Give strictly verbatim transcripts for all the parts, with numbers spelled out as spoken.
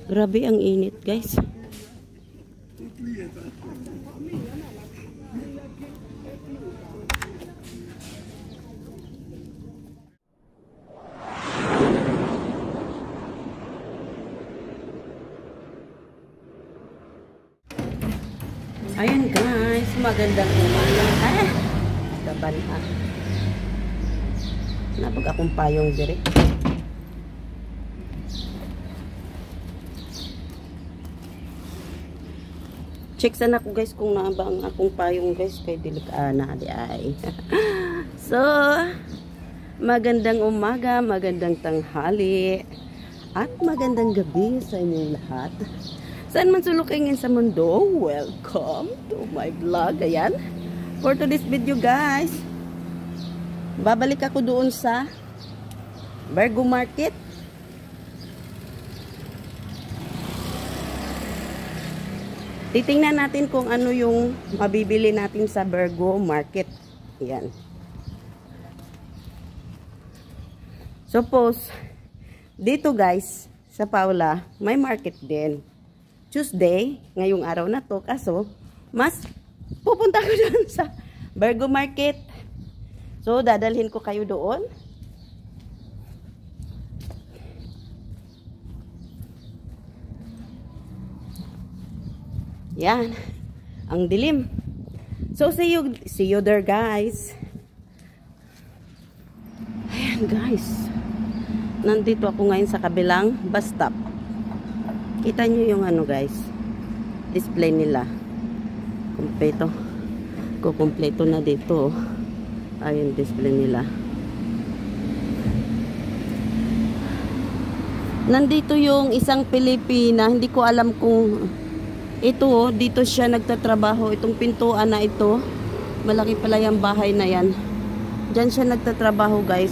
Grabe ang init, guys. Ayun guys, magandang umaga. Ah, gaban ha. Napag akong payong dire. Check sana ko guys kung naaba ang akong payong guys kay dilik ana di ay. So, magandang umaga, magandang tanghali, at magandang gabi sa inyong lahat. Saan man sulukingin sa mundo, welcome to my vlog. Ayan, for today's video guys, babalik ako doon sa Virgo Market. Titingnan natin kung ano yung mabibili natin sa Virgo Market. Ayan. Suppose, dito guys, sa Paula, may market din. Tuesday, ngayong araw na to, kaso, mas pupunta ko doon sa Virgo Market. So, dadalhin ko kayo doon. Yan. Ang dilim. So, see you, see you there, guys. Ayan, guys. Nandito ako ngayon sa kabilang bus stop. Kita nyo yung ano, guys. Display nila. Kompleto. Kukumpleto na dito. Ayun, display nila. Nandito yung isang Pilipina. Hindi ko alam kung ito, dito siya nagtatrabaho. Itong pintuan na ito. Malaki pala yung bahay na yan. Diyan siya nagtatrabaho, guys.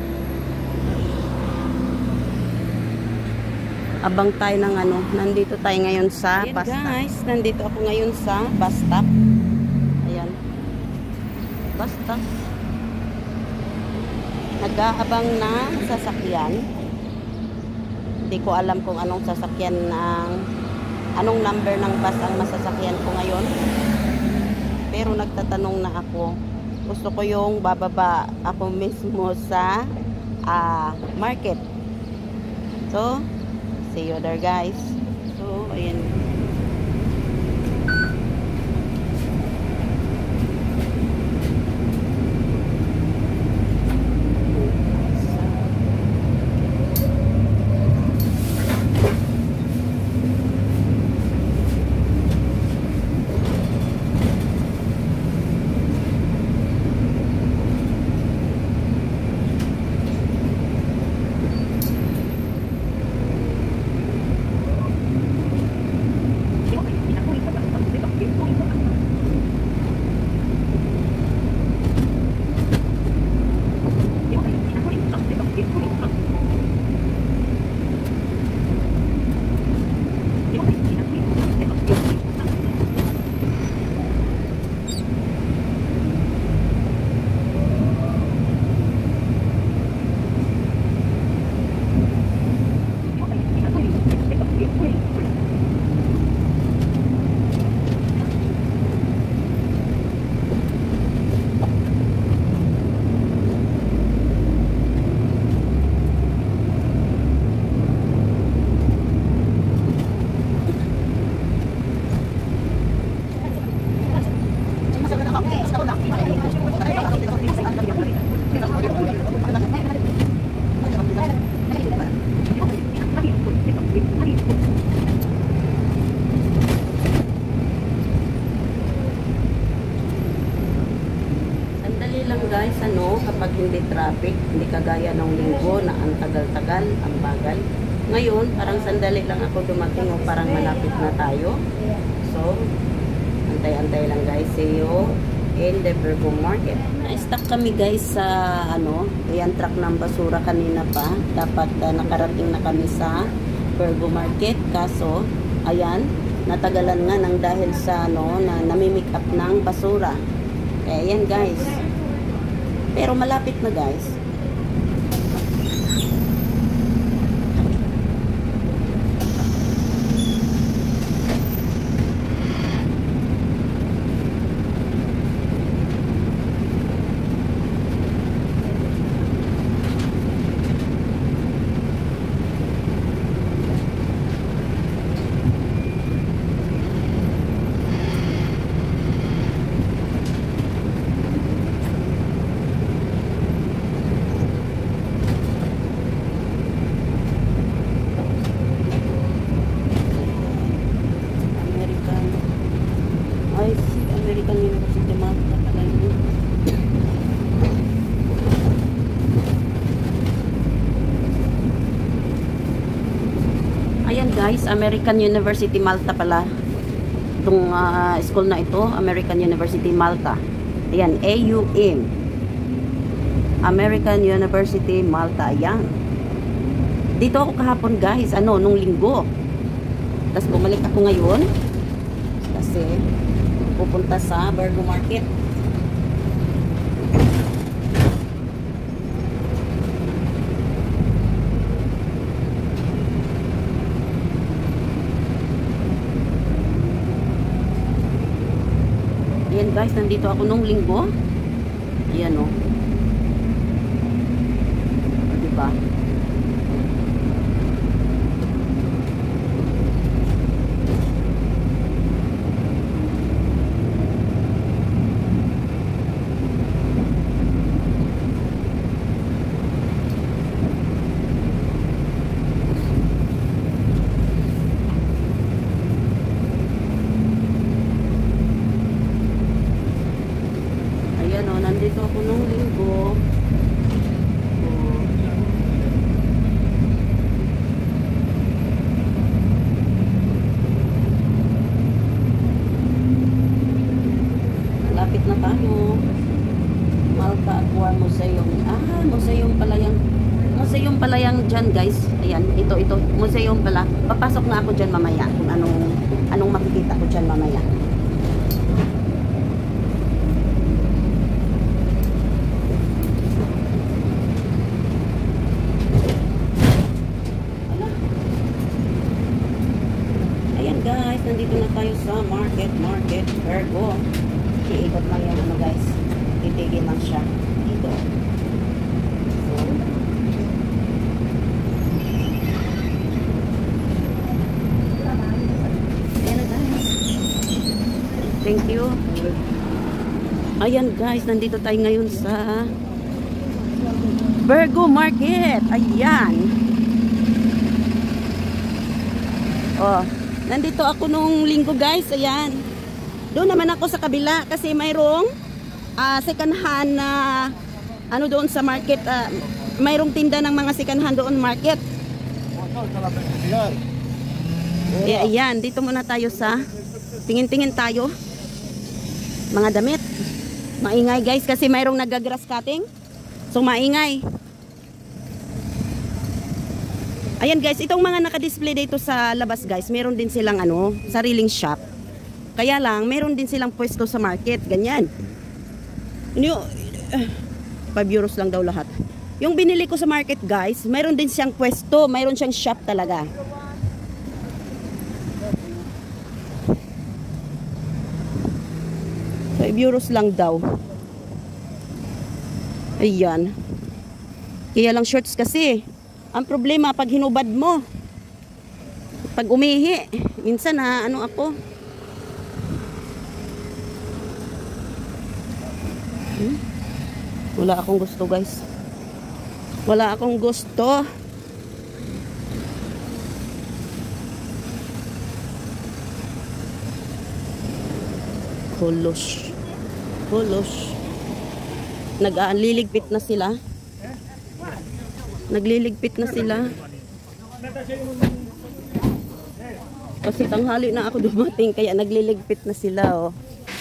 Abang tayo ng ano. Nandito tayo ngayon sa bus stop. Guys, nandito ako ngayon sa bus stop. Ayan. Bus stop. Nag-aabang na sasakyan. Hindi ko alam kung anong sasakyan ng anong number ng bus ang masasakyan ko ngayon. Pero nagtatanong na ako. Gusto ko yung bababa ako mismo sa uh, market. So, see you there guys. So, ayan. Guys, ano, kapag hindi traffic, hindi kagaya ng linggo na ang tagal-tagal, ang bagal. Ngayon, parang sandali lang ako dumating o parang malapit na tayo. So, antay-antay lang guys. See you in the Virgo Market. Na-stuck kami guys sa ano, yan truck ng basura kanina pa. Dapat uh, nakarating na kami sa Virgo Market. Kaso, ayan, natagalan nga nang dahil sa ano, na namimik up ng basura. Kaya yan guys. Pero malapit na guys. Ayan guys, American University Malta pala. Itong uh, school na ito, American University Malta. Ayan, A U M. American University Malta. Ayan. Dito ako kahapon guys, ano, nung linggo. Tapos bumalik ako ngayon. Kasi pupunta sa Virgo Market. Ayan guys, nandito ako nung linggo. Ayan o. Diba? Nandito ako nung linggo. Oh. Lapit na tayo. Malta Aqua Museum. Ah, museum pala yung museum pala yung dyan guys. Ayan, ito, ito. Museum pala. Papasok na ako dyan mamaya. Kung anong, anong makikita ko dyan mamaya. Guys, nandito na tayo sa market, market, Virgo. Iikot lang yung ano guys. Titigil lang siya. Dito. So, ayan na guys. Thank you. Ayan guys, nandito tayo ngayon sa Virgo Market. Ayan. Oh. Nandito ako nung linggo guys, ayan. Doon naman ako sa kabila kasi mayroong uh, second hand na uh, ano doon sa market. Uh, mayroong tinda ng mga second hand doon market. Eh, ayan, dito muna tayo sa tingin-tingin tayo. Mga damit. Maingay guys kasi mayroong nagagrass cutting. So maingay. Ayan guys, itong mga naka-display dito sa labas guys, meron din silang ano, sariling shop. Kaya lang, meron din silang pwesto sa market, ganyan. Ano, uh, five euros lang daw lahat. Yung binili ko sa market guys, meron din siyang pwesto, meron siyang shop talaga. five euros lang daw. Ayan. Kaya lang shorts kasi. Ang problema pag hinubad mo, pag umihi, minsan na ano ako. Hmm? Wala akong gusto guys. Wala akong gusto. Kulos. Kulos. Nag-liligpit na sila. Nagliligpit na sila. Kasi tanghali na ako dumating kaya nagliligpit na sila oh.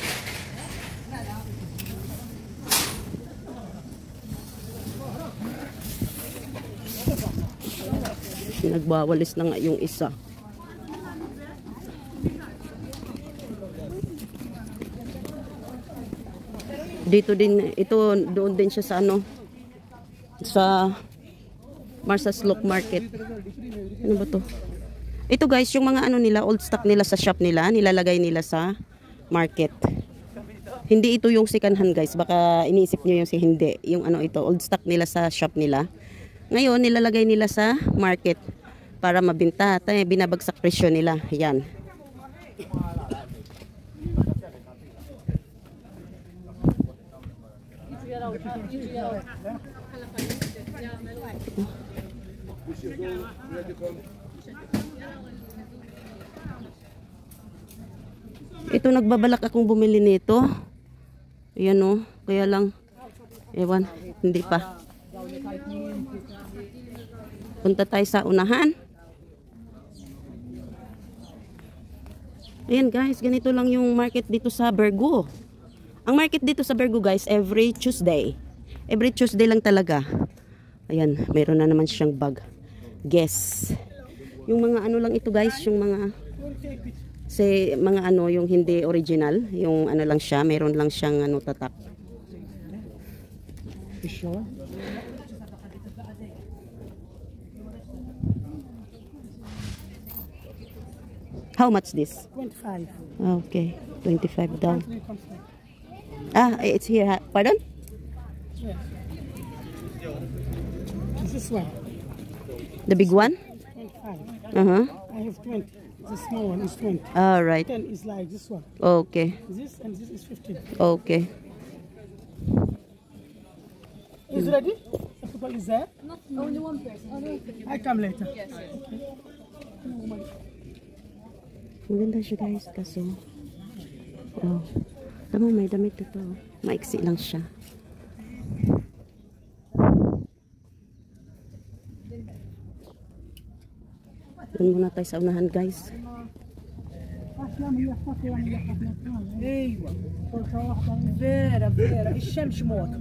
Nagbawalis na nga yung isa. Dito din ito, doon din siya sa ano, sa Marsa's Lock Market. Ano ba to? Ito guys, yung mga ano nila, old stock nila sa shop nila, nilalagay nila sa market. Hindi ito yung second hand guys, baka iniisip nyo yung si hindi. Yung ano ito, old stock nila sa shop nila. Ngayon, nilalagay nila sa market para mabinta. Tayo, binabagsak presyo nila. Yan. Ito nagbabalak akong bumili nito. Ayan o, kaya lang ewan, hindi pa. Punta tayo sa unahan. Ayan guys, ganito lang yung market dito sa Bergo. Ang market dito sa Bergo guys, every Tuesday. Every Tuesday lang talaga. Ayan, mayroon na naman siyang bag. Guess. Yung mga ano lang ito guys, yung mga say, mga ano, yung hindi original. Yung ano lang siya, mayroon lang siyang ano, tatak. Sure. How much this? twenty-five. Okay, twenty-five daw. Ah, it's here. Pardon? Yes. This one. The big one? twenty-five. Uh-huh. I have twenty. The small one is twenty. All right. ten is like this one. Okay. This and this is fifteen. Okay. Is it ready? The people is there? Not only one person. I come later. Yes. Maganda siya guys, kaso oh, tama may damit ito. Maiksi lang siya. Doon muna tayo sa unahan guys. ايوه فيرا فيرا الشمس موت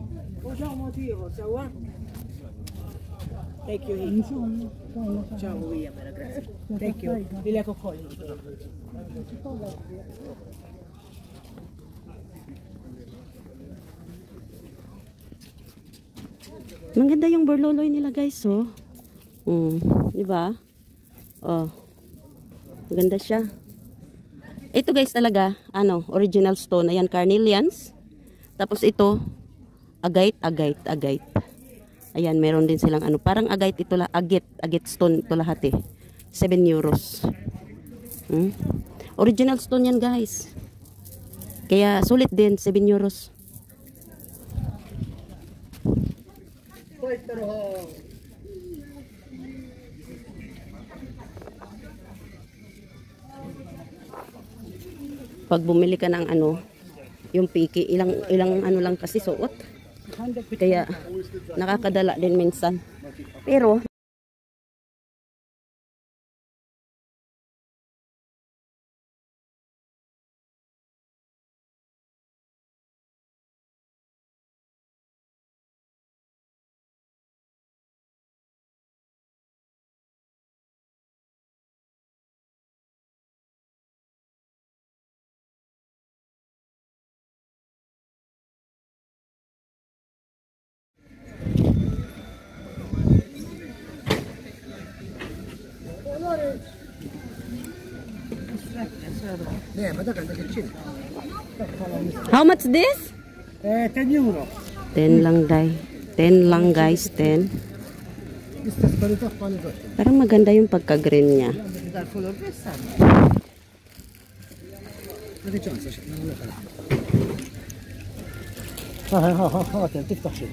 سوا Thank you. Ciao, via, grazie. Thank you. Lila Coccoli. Maganda yung burloloy nila guys, oh. Mm, di ba? Oh. Maganda siya. Ito guys talaga, ano, original stone. Ayan, carnelians. Tapos ito, agate, agate, agate. Ayan, meron din silang ano, parang agate ito lah, agate, agate stone ito lahat eh. seven euros. Hmm? Original stone yan guys. Kaya sulit din, seven euros. Pag bumili ka ng ano, yung piki, ilang ilang ano lang kasi suot. Kaya nakakadala din minsan. Pero how much this? Eh, ten euro. ten lang dai. ten lang guys, ten. Parang maganda yung pagka-green niya. ها ها ها ها تفتح شيء.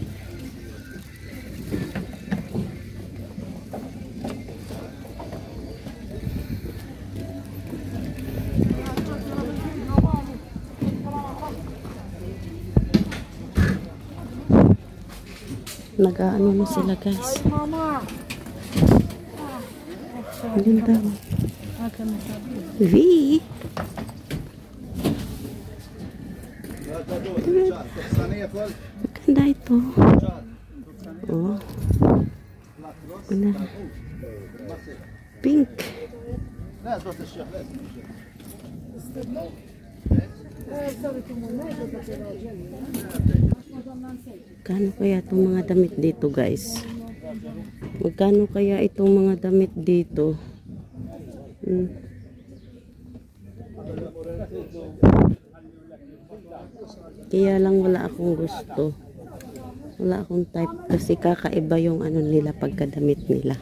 Nag-ano na sila guys. Maganda. V. Maganda ito. Oh. Maganda. Pink. Magkano kaya itong mga damit dito guys? Magkano kaya itong mga damit dito? Hmm. Kaya lang wala akong gusto. Wala akong type kasi kakaiba yung ano nila pagkadamit nila.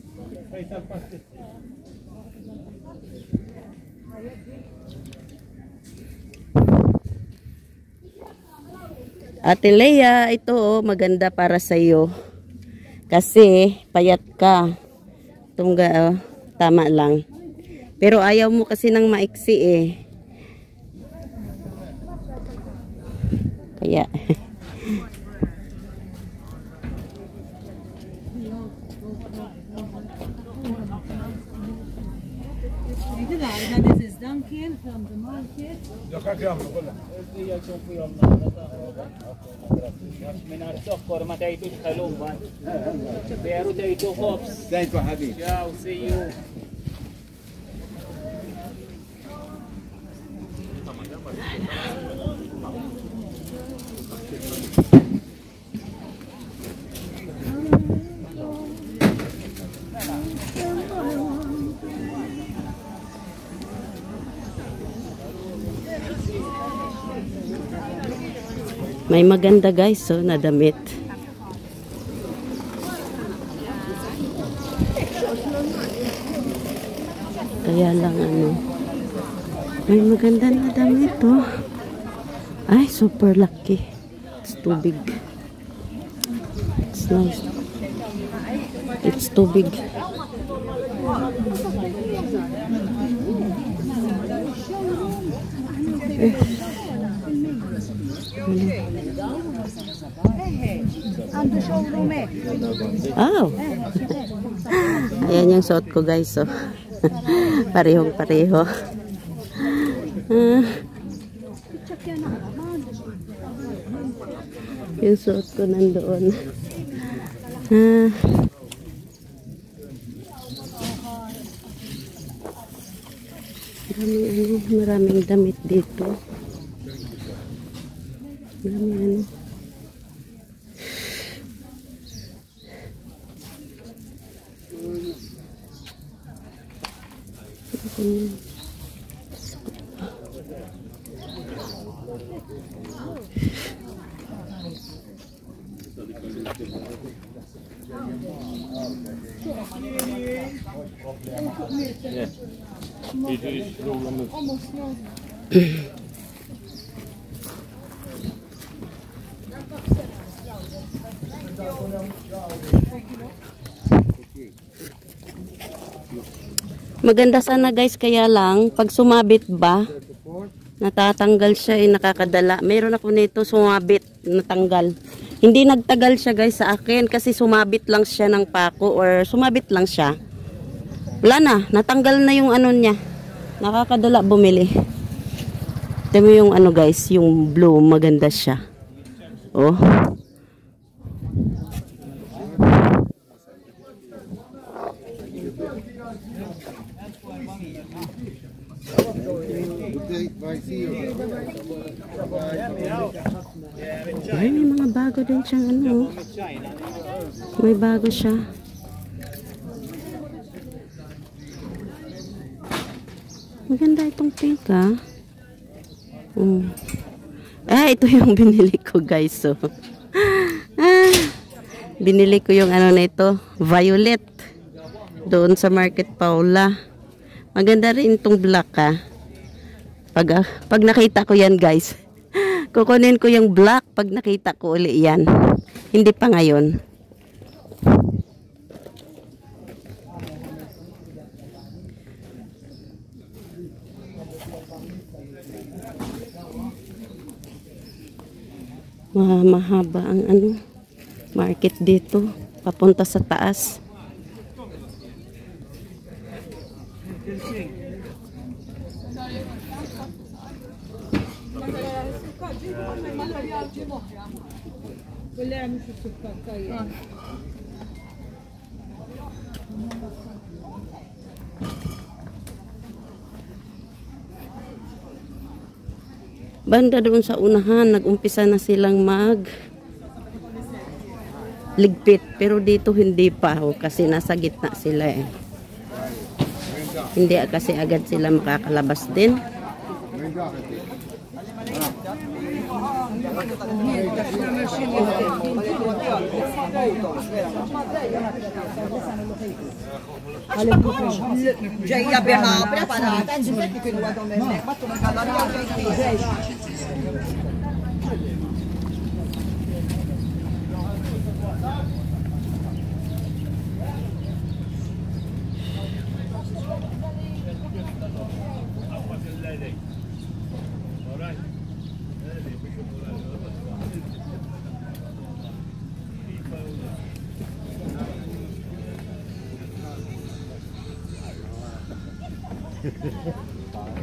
Ate Leia, ito oh, maganda para sa iyo. Kasi payat ka. Tungga, oh, tama lang. Pero ayaw mo kasi ng maiksi eh. Kaya This is Duncan from the market. Io c'ho qui una من السكر ما تايتوش خلوم بيرو تايتو خوبس تايتو حبيبي ياو سي يو May maganda guys, so na damit. Kaya lang ano. May maganda na damit oh. Ay, super lucky. It's too big. It's nice. It's too big. Eh. Oh. Ayan yung suot ko guys. So. Parehong pareho. Ah. Yung suot ko nandoon. Ah. Maraming, ano, maraming damit dito. Maraming ano. Hmm. Maganda sana guys, kaya lang pag sumabit ba natatanggal siya, eh, nakakadala. Meron ako nito sumabit, natanggal. Hindi nagtagal siya guys sa akin kasi sumabit lang siya ng pako or sumabit lang siya. Wala na, natanggal na yung ano niya. Nakakadala bumili. Ito mo yung ano guys, yung blue, maganda siya. Oh. Ay, may mga bago din siyang ano. May bago siya. Maganda itong pink ah. Mm. Ah, ito yung binili ko guys. So. Ah, binili ko yung ano na ito, violet. Doon sa Market Paula. Maganda rin itong black ah. Pag, uh, pag nakita ko yan guys, kukunin ko yung black pag nakita ko uli yan. Hindi pa ngayon. Ma mahaba ang ano, market dito, papunta sa taas. Banda doon sa unahan, nag-umpisa na silang mag ligpit. Pero dito hindi pa oh, kasi nasa gitna sila eh. Hindi kasi agad sila makakalabas din. جاية بها preparata, anzi che lo vado a me, ma tu non cala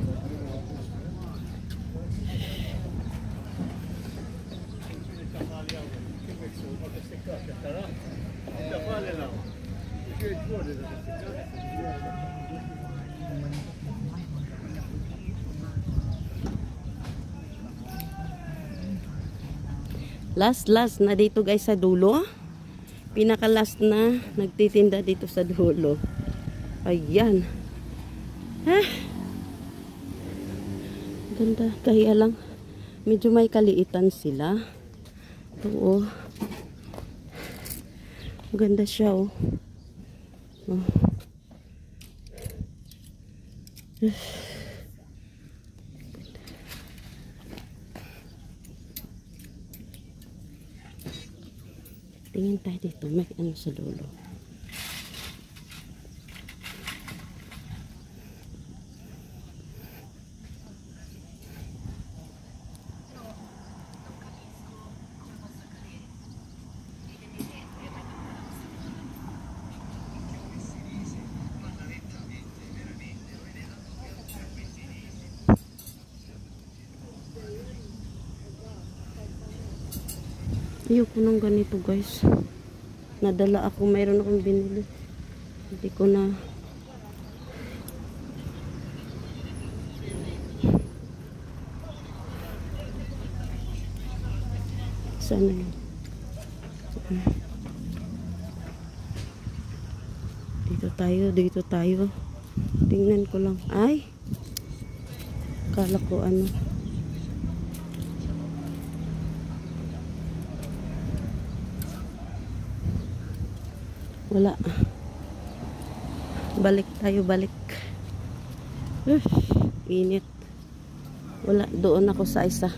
Last last na dito guys sa dulo. Pinaka last na nagtitinda dito sa dulo. Ayan. Ha? Ganda. Kaya lang medyo may kaliitan sila. Oo. Ganda siya oh. Oh. Tingin tayo dito, may ano sa dulo. Ayoko nang ganito guys. Nadala ako, mayroon akong binili. Hindi ko na sana yun. Dito tayo, dito tayo. Tingnan ko lang. Ay! Kala ko ano. Wala. Balik tayo, balik. Uh, init. Wala, doon ako sa isa.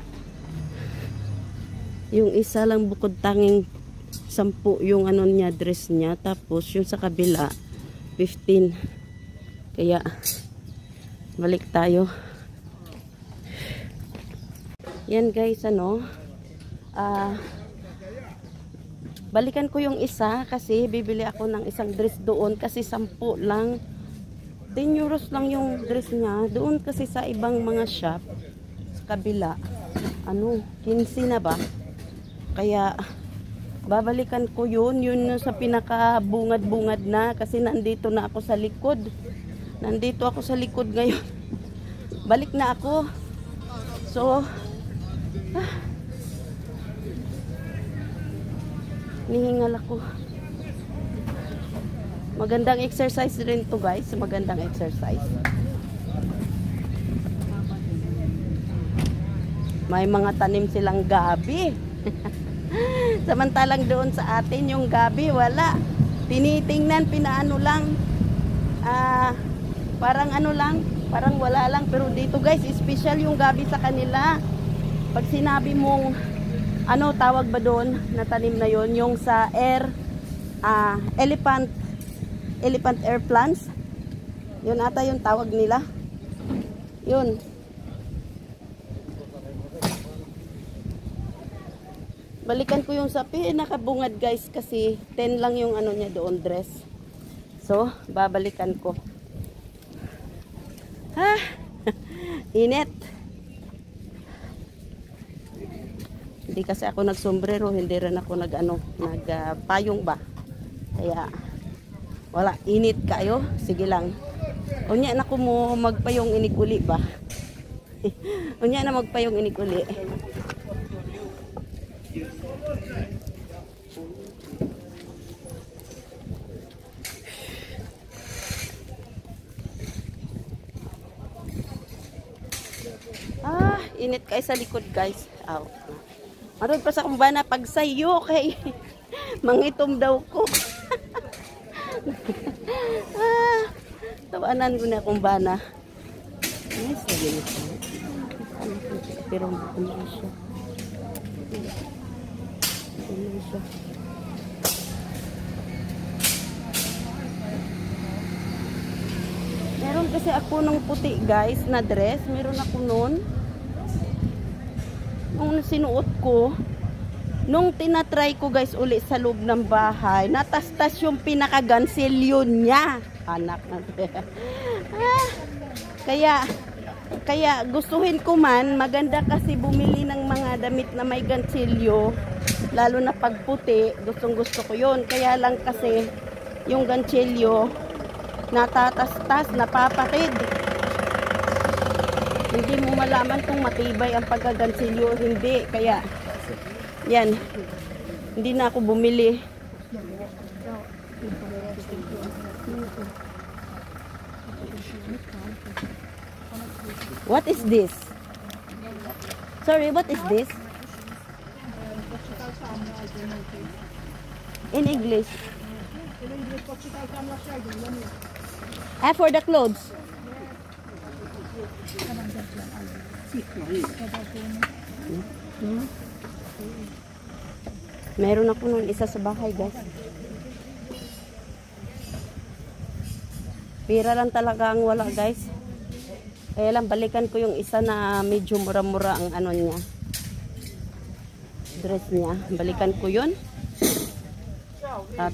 Yung isa lang bukod tanging sampu yung ano niya, dress niya. Tapos yung sa kabila, fifteen. Kaya, balik tayo. Yan guys, ano. Ah... Uh, balikan ko yung isa kasi bibili ako ng isang dress doon kasi sampu lang. ten euros lang yung dress niya. Doon kasi sa ibang mga shop sa kabila ano, fifteen na ba? Kaya babalikan ko yun. Yun sa pinaka-bungad-bungad na kasi nandito na ako sa likod. Nandito ako sa likod ngayon. Balik na ako. So ah, nihingal ako. Magandang exercise rin to guys. Magandang exercise. May mga tanim silang gabi. Samantalang doon sa atin yung gabi wala. Tinitingnan, pinaano lang. Ah, parang ano lang, parang wala lang. Pero dito guys, special yung gabi sa kanila. Pag sinabi mong ano tawag ba doon na tanim na yon, yung sa air uh, elephant elephant air plants, yun ata yung tawag nila. Yun, balikan ko yung sa pinakabungad guys kasi ten lang yung ano niya doon, dress. So babalikan ko. Ha, init. Hindi kasi ako nagsombrero, hindi rin ako nag-ano, nagpayong uh, ba. Kaya wala, init kayo. Sige lang. Unya na ko mo magpayong inig uli ba. Unya na magpayong inig uli. Ah, init kayo sa likod guys. Aw. Maroon pa sa kumbana pag sayo kay mangitom daw ko. Ah, tawanan ko na kumbana. Yes, lagi nito. Pero ano siya? Ano siya? Meron kasi ako ng puti guys na dress. Meron ako noon. Nung sinuot ko, nung tinatry ko guys uli sa loob ng bahay, natastas yung pinaka-gansilyon niya. Anak na. Ah, kaya Kaya gustuhin ko man, maganda kasi bumili ng mga damit na may ganchilyo, lalo na pagputi, gustong gusto ko yun. Kaya lang kasi yung ganchilyo natatastas, napapatid. Hindi mo malaman kung matibay ang pagkaganchilyo o hindi. Kaya yan, hindi na ako bumili. What is this? Sorry, what is this? In English. Ah, for the clothes. Hmm? Meron ako nun isa sa bahay, guys. Pira lang talaga ang wala, guys. Kaya lang balikan ko yung isa na medyo mura-mura ang ano niya. Dress niya. Balikan ko yun. At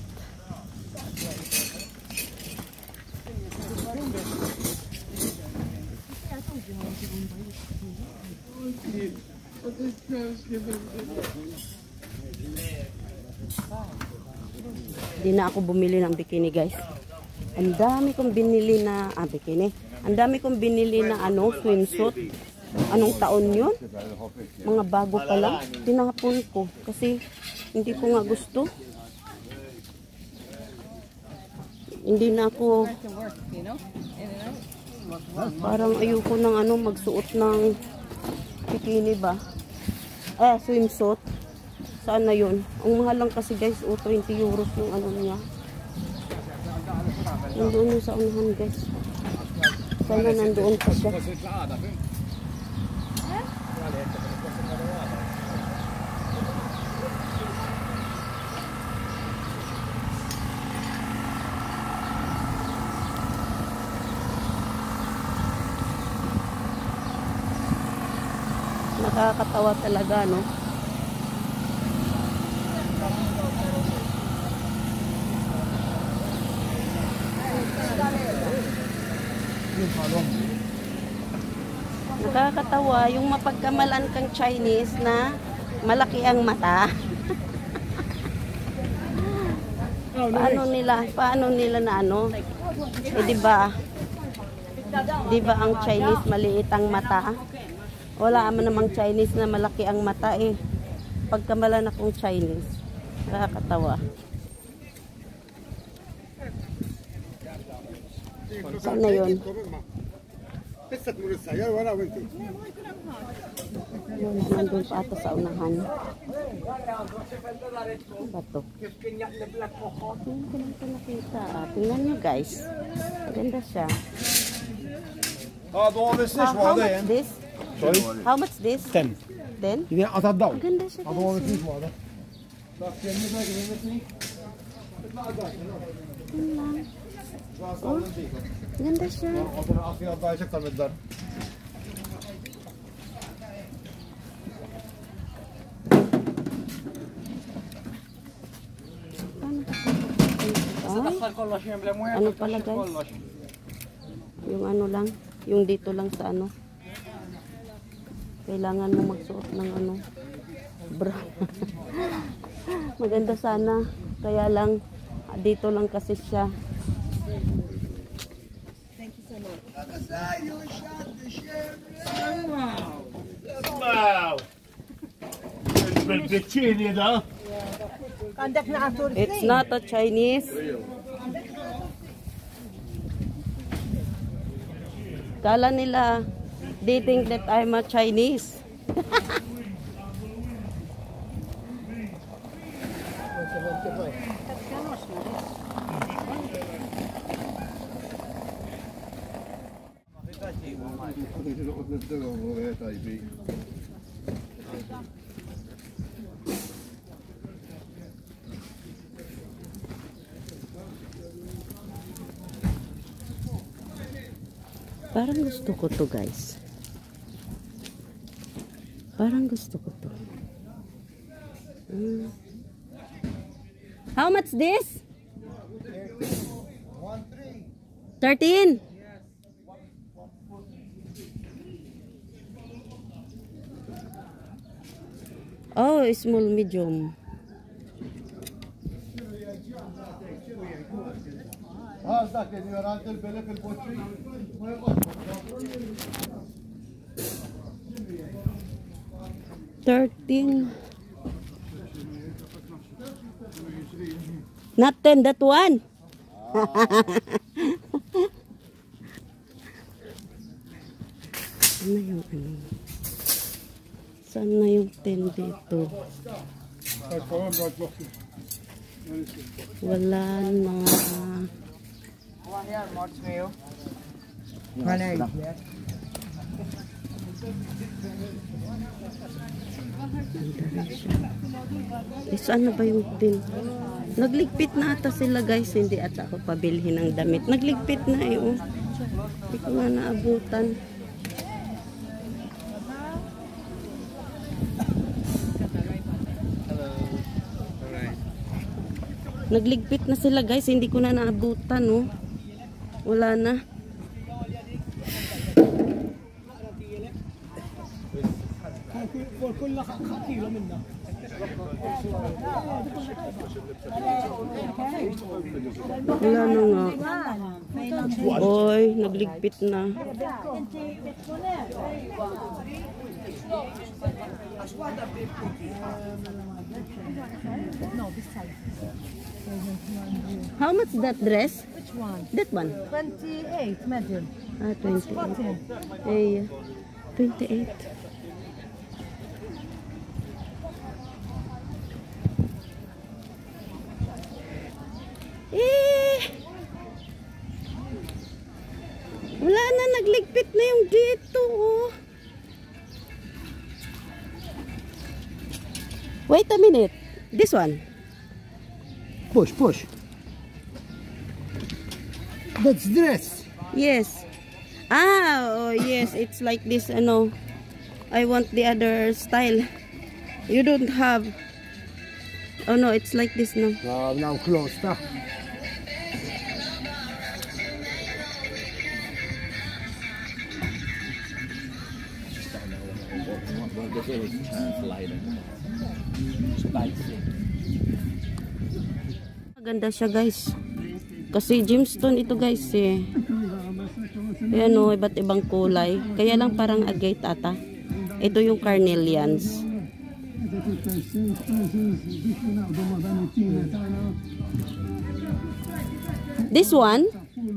hindi na ako bumili ng bikini, guys. Ang dami kong binili na ah, bikini. Ang dami kong binili na ano, swimsuit. Anong taon yun? Mga bago pa lang. Tinapon ko kasi hindi ko nga gusto. Hindi na ako parang ayoko ng ano, magsuot ng bikini ba? Eh, swimsuit. Saan na yun? Ang mahal lang kasi, guys, o twenty euros yung ano niya. Nandoon yung sa unahan, guys. Sana nandoon pa siya. Nakakatawa talaga, no? Nakakatawa yung mapagkamalan kang Chinese na malaki ang mata. Paano nila, paano nila na ano? Eh, di ba? Di ba ang Chinese maliit ang mata? Wala man namang Chinese na malaki ang mata eh. Pagkamalan akong Chinese. Nakakatawa. Saan na yun? Yun, nandun pa ata sa unahan. Ano ba ito? Hindi ko lang ito nakita. Ah, tingnan nyo, guys. Maganda siya. Ja, då har vi How, how much this? Sorry? How much this? Ten. Ten? Vi har tagit down. Maganda siya, Ja, då har vi guys. snusvade. Yun lang. Oh, ganda siya. Och sen att vi har bara köpt med där. Ay, ano pala, guys? Yung ano lang, yung dito lang sa ano. Kailangan mo magsuot ng ano, bra. Maganda sana. Kaya lang, dito lang kasi siya. Wow! Bikini da. It's not a Chinese. Kala nila, they think that I'm a Chinese. Parang gusto ko to, guys. Parang gusto ko to. Hmm. How much this? thirteen. Oh, small, medium. هذاك اللي يراد البلك البوتشي ما يقص. thirteen. Not ten, that one. Saan na yung ano? Saan na yung ten dito? Wala na. Eh, saan na ba yung tin? Nagligpit na ata sila guys, hindi ata ako pabilhin ng damit. Nagligpit na eh, oh. Hindi ko nga naabutan. Nagligpit na sila guys, hindi ko na naabutan, oh. Wala na. Wala na nga. Boy, nagligpit na. How much that dress? Which one? That one? twenty-eight, medium. Ah, twenty-eight. Eh, twenty-eight. Eh! Wala na, nagligpit na yung dito, oh. Wait a minute. This one. Push, push. That's dress. Yes. Ah, oh yes, it's like this, ano. I want the other style. You don't have. Oh no, it's like this now. Uh, now closed, huh? Maganda siya guys. Kasi gemstone ito guys eh. Ayan o, iba't ibang kulay. Kaya lang parang agate ata. Ito yung carnelians. This one?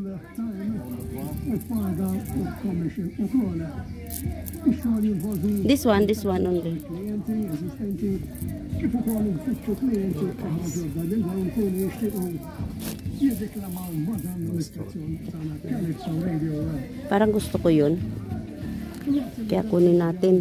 This one, this one only. Parang gusto ko yun. Kaya kunin natin.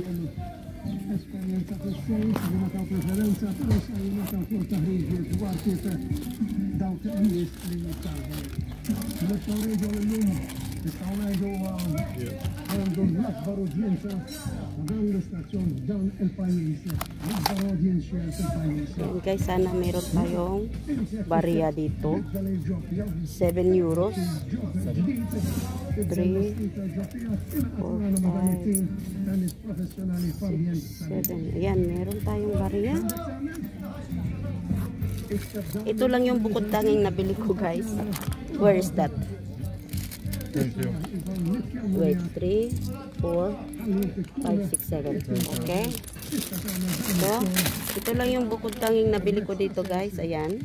Ayan guys, sana meron tayong barya dito. seven euros. three, four, five, six, seven. Ayan, meron tayong barya. Ito lang yung bukod tanging nabili ko guys. Where is that? Wait, three, four, five, six, seven. Okay. So, ito lang yung bukod tanging nabili ko dito guys. Ayan.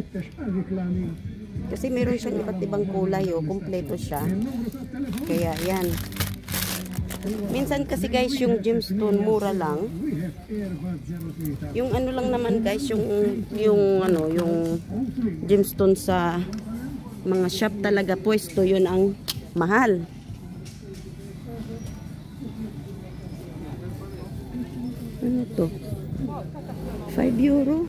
Kasi meron siyang iba't ibang kulay, oh. Kompleto siya. Kaya, yan. Minsan kasi guys, yung gemstone mura lang. Yung ano lang naman guys, yung yung ano, yung gemstone sa mga shop talaga pwesto, yun ang mahal. Ano to? five euro.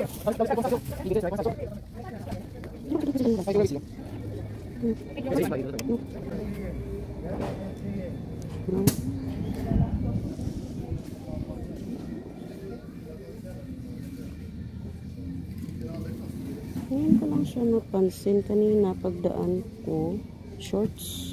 Ngayon ko lang siya napansin kanina pagdaan ko. Shorts.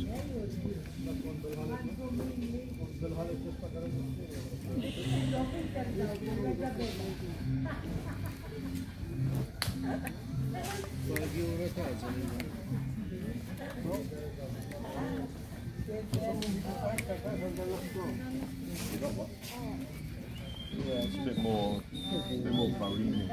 Yeah, it's a bit more, a bit more balloony.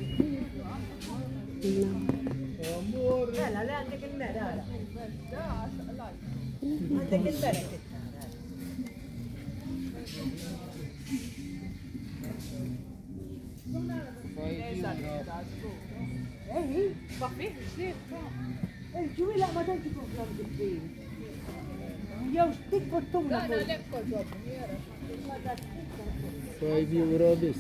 five euro this.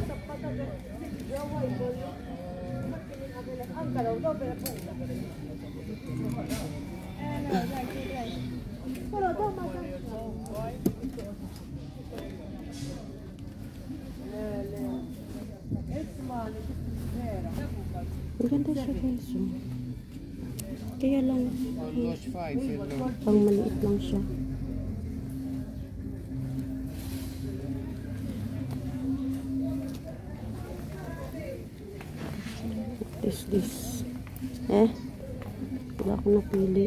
Ang ganda siya guys. Oh. Kaya lang, Almost five euro. pang maliit lang siya. What is this? Eh, wala akong napili.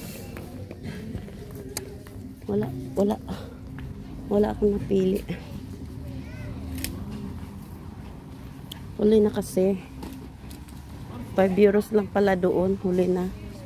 Wala, wala. Wala akong napili. Huli na kasi. five euros lang pala doon. Huli na.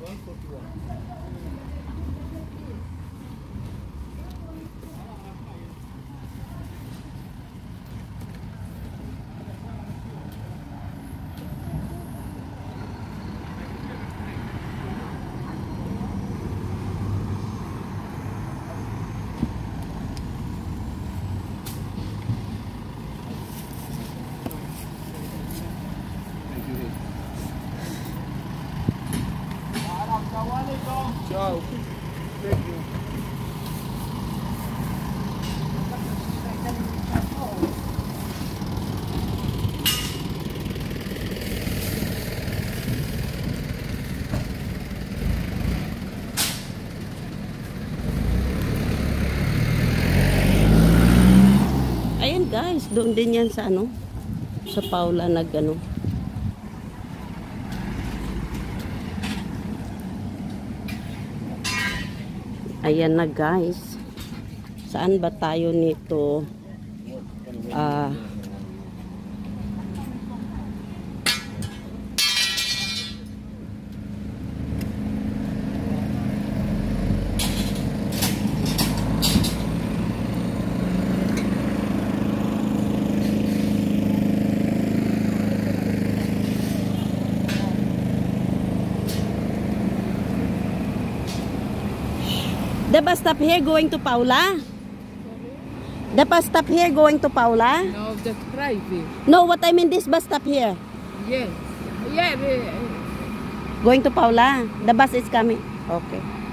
Ciao. Thank you. Ayan guys, doon din yan sa ano, sa Paula nag ano. Ayan na guys. Saan ba tayo nito? Ah, the bus stop here going to Paula? The bus stop here going to Paula? No, just private. No, what I mean this bus stop here. Yes. Yeah, yeah. Going to Paula. The bus is coming. Okay.